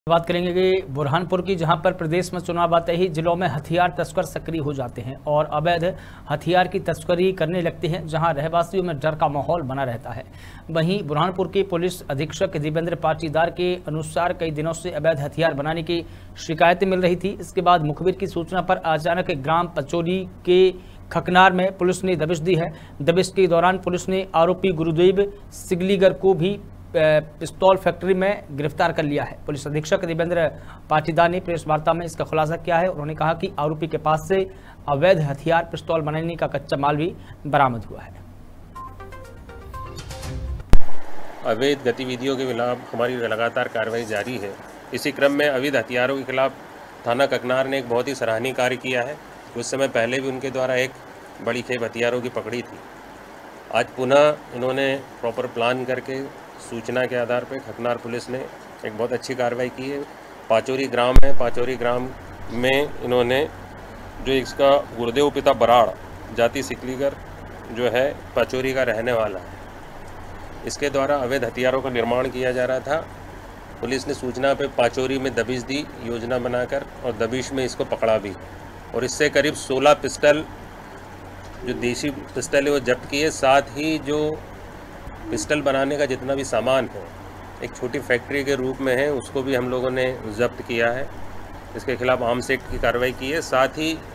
बात करेंगे कि बुरहानपुर की, जहां पर प्रदेश में चुनाव आते ही जिलों में हथियार तस्कर सक्रिय हो जाते हैं और अवैध हथियार की तस्करी करने लगते हैं, जहां रहवासियों में डर का माहौल बना रहता है। वहीं बुरहानपुर के पुलिस अधीक्षक देवेंद्र पाटीदार के अनुसार कई दिनों से अवैध हथियार बनाने की शिकायतें मिल रही थी। इसके बाद मुखबिर की सूचना पर अचानक ग्राम पचौरी के खकनार में पुलिस ने दबिश दी है। दबिश के दौरान पुलिस ने आरोपी गुरुदेव सिगलीगर को भी पिस्तौल फैक्ट्री में गिरफ्तार कर लिया है। पुलिस अधीक्षक देवेंद्र पाटीदार ने प्रेस वार्ता में इसका खुलासा किया है। उन्होंने कहा कि आरोपी के पास से अवैध हथियार, पिस्तौल बनाने का कच्चा माल भी बरामद हुआ है। अवैध गतिविधियों के खिलाफ हमारी लगातार कार्रवाई जारी है। इसी क्रम में अवैध हथियारों के खिलाफ थाना ककनार ने एक बहुत ही सराहनीय कार्य किया है। कुछ समय पहले भी उनके द्वारा एक बड़ी खेप हथियारों की पकड़ी थी। आज पुनः इन्होंने प्रॉपर प्लान करके सूचना के आधार पर खकनार पुलिस ने एक बहुत अच्छी कार्रवाई की है। पाचौरी ग्राम है, पाचौरी ग्राम में इन्होंने जो इसका गुरुदेव पिता बराड़ जाति सिकलीगर जो है पाचौरी का रहने वाला है, इसके द्वारा अवैध हथियारों का निर्माण किया जा रहा था। पुलिस ने सूचना पे पाचौरी में दबिश दी योजना बनाकर और दबिश में इसको पकड़ा भी और इससे करीब 16 पिस्टल जो देसी पिस्टल है वो जब्त किए। साथ ही जो पिस्टल बनाने का जितना भी सामान है एक छोटी फैक्ट्री के रूप में है, उसको भी हम लोगों ने जब्त किया है। इसके खिलाफ आर्म्स एक्ट की कार्रवाई की है। साथ ही